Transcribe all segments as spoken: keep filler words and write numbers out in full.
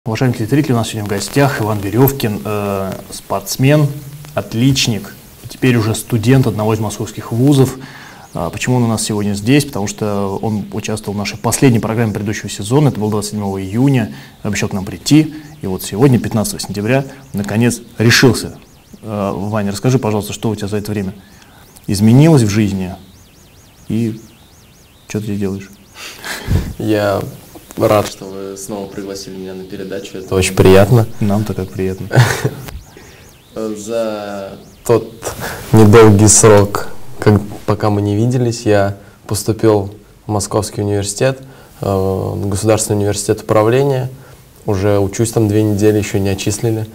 Уважаемые телезрители, у нас сегодня в гостях Иван Веревкин, э, спортсмен, отличник, теперь уже студент одного из московских вузов. А почему он у нас сегодня здесь? Потому что он участвовал в нашей последней программе предыдущего сезона, это было двадцать седьмого июня, обещал к нам прийти, и вот сегодня, пятнадцатого сентября, наконец решился. Э, Ваня, расскажи, пожалуйста, что у тебя за это время изменилось в жизни и что ты делаешь? Я рад, что вы снова пригласили меня на передачу. Это очень приятно. Нам-то как приятно. За тот недолгий срок, как, пока мы не виделись, я поступил в Московский университет, Государственный университет управления. Уже учусь там две недели, еще не отчислили.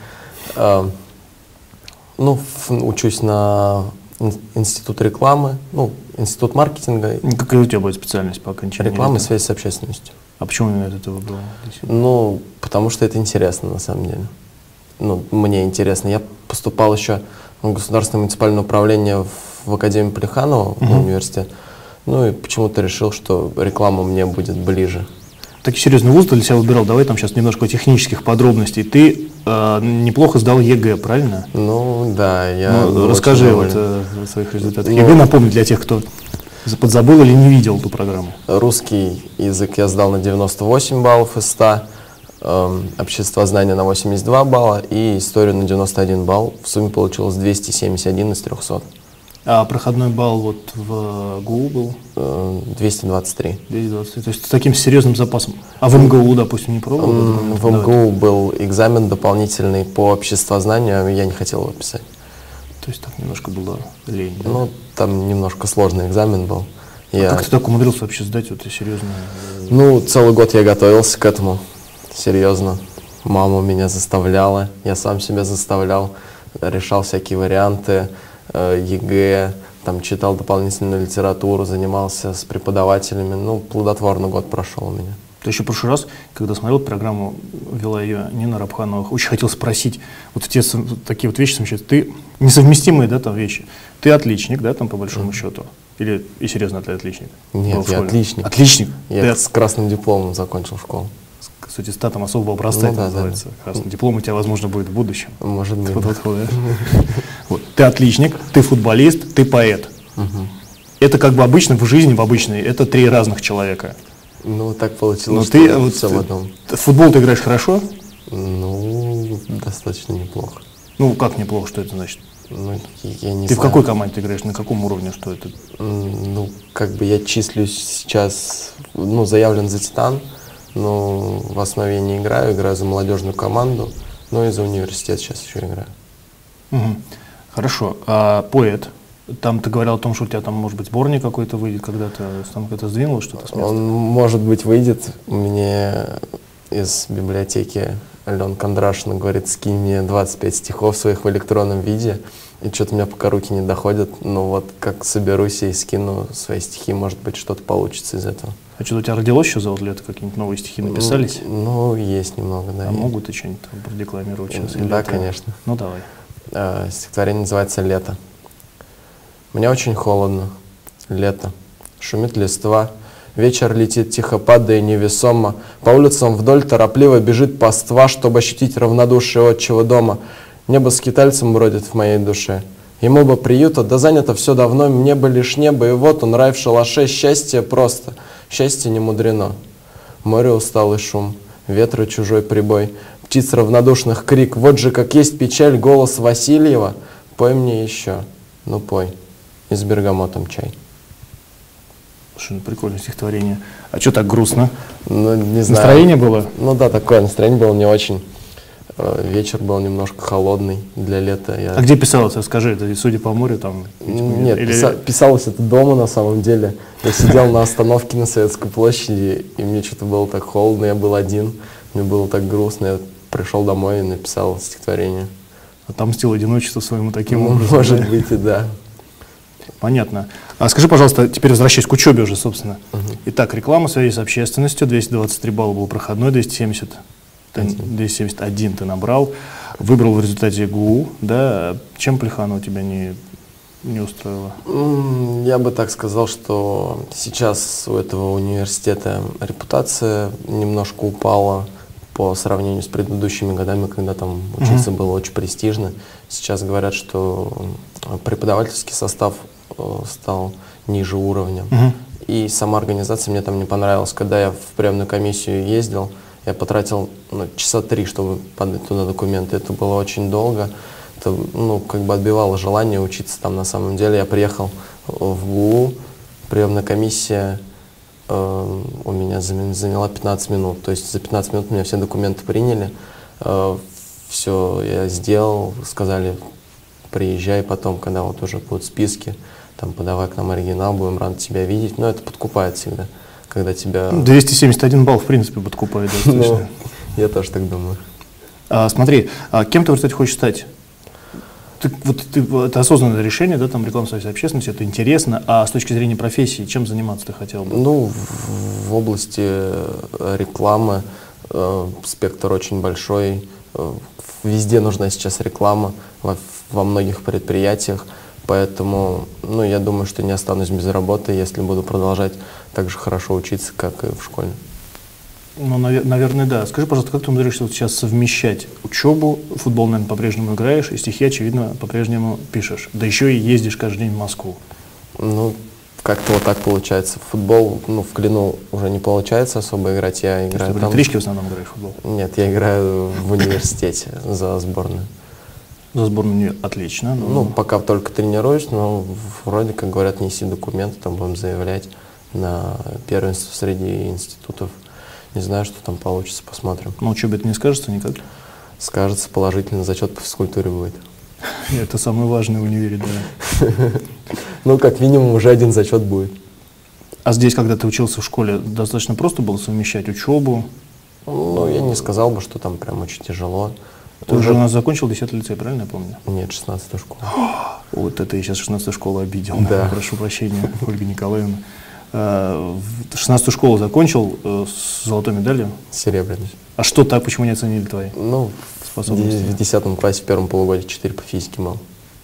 Ну, учусь на институт рекламы, ну, институт маркетинга. Какая у тебя будет специальность по окончании? Реклама и связь с общественностью. А почему именно это выбрал? Ну, потому что это интересно, на самом деле. Ну, мне интересно. Я поступал еще в Государственное муниципальное управление в Академию Плеханова, uh-huh. в университет. Ну, и почему-то решил, что реклама мне будет ближе. Такой серьезный вуз ты для себя выбирал. Давай там сейчас немножко технических подробностей. Ты э, неплохо сдал ЕГЭ, правильно? Ну, да. Я ну, расскажи вот, э, о своих результатах. Ну, ЕГЭ напомни для тех, кто подзабыл или не видел эту программу. Русский язык я сдал на девяносто восемь баллов из ста, э, обществознание на восемьдесят два балла и историю на девяносто один балл. В сумме получилось двести семьдесят один из трёхсот. А проходной балл вот в ГУ был? Э, двести двадцать три. двести двадцать три. То есть с таким серьезным запасом. А в МГУ, допустим, не пробовал? Mm, в МГУ был экзамен дополнительный по обществознанию, я не хотел его писать. То есть там немножко было лень, да? Ну, там немножко сложный экзамен был. А я... как ты так умудрился вообще сдать вот серьезно? Ну, целый год я готовился к этому, серьезно. Мама меня заставляла, я сам себя заставлял, решал всякие варианты, э, ЕГЭ, там читал дополнительную литературу, занимался с преподавателями. Ну, плодотворно год прошел у меня. Ты еще в прошлый раз, когда смотрел программу, вела ее Нина Рабханова, очень хотел спросить, вот те такие вот вещи замечательные, ты несовместимые, да, там вещи. Ты отличник, да, там по большому mm. счету? Или и серьезно ты отличник? Нет, я отличник. Отличник? Я ты с красным дипломом закончил школу. С аттестатом особого образца, ну, это да, называется. Да. Красный диплом у тебя, возможно, будет в будущем. Может быть. Вот, вот, да? Вот. Ты отличник, ты футболист, ты поэт. Угу. Это как бы обычно в жизни, в обычной, это три разных человека. Ну, так получилось, что ты, вот, все в одном. В футбол ты играешь хорошо? Ну, достаточно неплохо. Ну, как неплохо, что это значит? Ну, я не ты знаю. В какой команде ты играешь, на каком уровне, что это? Ну, как бы я числюсь сейчас, ну, заявлен за «Титан», но в основе я не играю, играю за молодежную команду, но и за университет сейчас еще играю. Угу. Хорошо. А поэт? Там ты говорил о том, что у тебя там, может быть, сборник какой-то выйдет, когда-то там когда-то сдвинулось что-то с места? Он, может быть, выйдет. Мне из библиотеки Алена Кондрашина говорит, скинь мне двадцать пять стихов своих в электронном виде. И что-то у меня пока руки не доходят. Но вот как соберусь и скину свои стихи, может быть, что-то получится из этого. А что-то у тебя родилось еще за вот лето? Какие-нибудь новые стихи написались? Ну, ну есть немного, да. А могут и что-нибудь продекламировать сейчас? Да, конечно. Ну, давай. А, стихотворение называется «Лето». Мне очень холодно. Лето. Шумит листва. Вечер летит тихо, падая невесомо. По улицам вдоль торопливо бежит паства, чтобы ощутить равнодушие отчего дома. Небо скитальцем бродит в моей душе. Ему бы приюта, да занято все давно. Мне бы лишь небо, и вот он, рай в шалаше. Счастье просто, счастье не мудрено. Море усталый шум, ветры чужой прибой. Птиц равнодушных крик. Вот же как есть печаль, голос Васильева. Пой мне еще, ну пой. И с бергамотом чай. Слушай, ну прикольное стихотворение. А что так грустно? Ну, не знаю. Настроение было? Ну да, такое настроение было не очень. Вечер был немножко холодный для лета. Я... А где писалось? Расскажи, это судя по морю там? Нет, или... писа писалось это дома на самом деле. Я сидел на остановке на Советской площади, и мне что-то было так холодно, я был один, мне было так грустно. Я пришел домой и написал стихотворение. Отомстил одиночество своему таким ну, образом? Может да? быть и да. Понятно. А скажи, пожалуйста, теперь возвращаясь к учебе уже, собственно. Угу. Итак, реклама, связи с общественностью, двести двадцать три балла был проходной, двести семьдесят, двести семьдесят один ты набрал, выбрал в результате ГУ, да? Чем Плеханова тебя не, не устроило? Я бы так сказал, что сейчас у этого университета репутация немножко упала, по сравнению с предыдущими годами, когда там учиться Mm-hmm. было очень престижно. Сейчас говорят, что преподавательский состав стал ниже уровня. Mm-hmm. И сама организация мне там не понравилась. Когда я в приемную комиссию ездил, я потратил ну, часа три, чтобы подать туда документы. Это было очень долго. Это ну, как бы отбивало желание учиться там на самом деле. Я приехал в ГУ, приемная комиссия э, у меня заняла пятнадцать минут. То есть за пятнадцать минут у меня все документы приняли. Э, все я сделал, сказали, приезжай потом, когда вот уже будут списки, там подавай к нам оригинал, будем рады тебя видеть. Но это подкупает всегда, когда тебя… двести семьдесят один балл, в принципе, подкупает достаточно. Я тоже так думаю. А, смотри, а кем ты, кстати, хочешь стать? Ты, вот, ты, это осознанное решение, да, там рекламная связь общественности, это интересно, а с точки зрения профессии, чем заниматься ты хотел бы? Ну, в, в области рекламы э, спектр очень большой, э, везде нужна сейчас реклама, во, во многих предприятиях, поэтому, ну, я думаю, что не останусь без работы, если буду продолжать так же хорошо учиться, как и в школе. Ну, навер наверное, да. Скажи, пожалуйста, как ты умудряешься вот сейчас совмещать учебу, футбол, наверное, по-прежнему играешь, и стихи, очевидно, по-прежнему пишешь, да еще и ездишь каждый день в Москву? Ну, как-то вот так получается. В футбол, ну, в Клину уже не получается особо играть, я играю ты там… в электричке в основном играешь в футбол? Нет, я играю в университете за сборную. За сборную отлично. Но… Ну, пока только тренируюсь, но вроде как говорят, неси документы, там будем заявлять на первенство среди институтов. Не знаю, что там получится, посмотрим. На учебе это не скажется никак? Скажется, положительно, зачет по физкультуре будет. Это самое важное в универе, да. Ну, как минимум, уже один зачет будет. А здесь, когда ты учился в школе, достаточно просто было совмещать учебу? Ну, я не сказал бы, что там прям очень тяжело. Ты уже у нас закончил десятый лицей, правильно я помню? Нет, шестнадцатую школу. Вот это я сейчас шестнадцатую школу обидел. Да. Прошу прощения, Ольга Николаевна. шестнадцатую школу закончил с золотой медалью? Серебряный. А что так, почему не оценили твои Ну, способности? В десятом классе, в первом полугодии четыре по физике мало.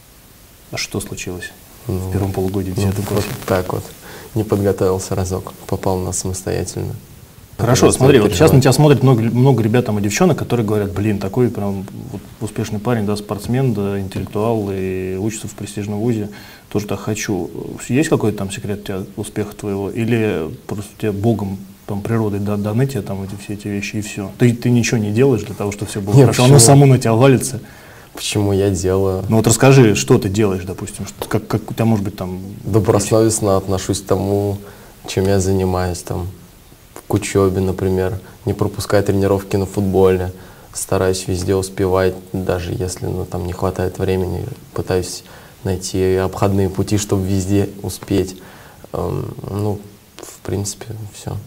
А что случилось Ну, в первом полугодии, в ну, десятом классе? Вот так вот. Не подготовился разок, попал на самостоятельно. Хорошо, смотри, вот сейчас на тебя смотрят много, много ребят там и девчонок, которые говорят, блин, такой прям вот успешный парень, да, спортсмен, да, интеллектуал, и учится в престижном вузе, тоже так хочу. Есть какой-то там секрет у тебя, успеха твоего, или просто тебе Богом, там, природой даны тебе там эти, все эти вещи и все? Ты, ты ничего не делаешь для того, чтобы все было Нет, хорошо, почему? оно само на тебя валится. Почему я делаю? Ну вот расскажи, что ты делаешь, допустим, что, как, как у тебя может быть там… Добросовестно отношусь к тому, чем я занимаюсь, там, к учебе, например, не пропускаю тренировки на футболе, стараюсь везде успевать, даже если ну, там не хватает времени, пытаюсь найти обходные пути, чтобы везде успеть. Эм, ну, в принципе, все.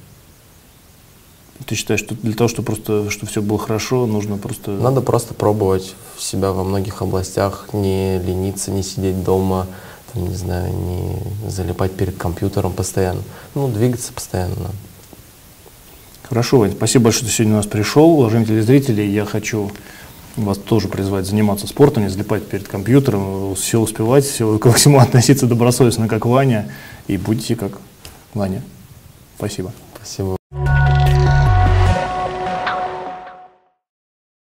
Ты считаешь, что для того, чтобы просто, чтобы все было хорошо, нужно просто… Надо просто пробовать себя во многих областях, не лениться, не сидеть дома, там, не знаю, не залипать перед компьютером постоянно. Ну, двигаться постоянно надо. Хорошо, Вань, спасибо большое, что ты сегодня у нас пришел. Уважаемые телезрители, я хочу вас тоже призвать заниматься спортом, не залипать перед компьютером, все успевать, все ко всему относиться добросовестно, как Ваня, и будьте как Ваня. Спасибо. Спасибо.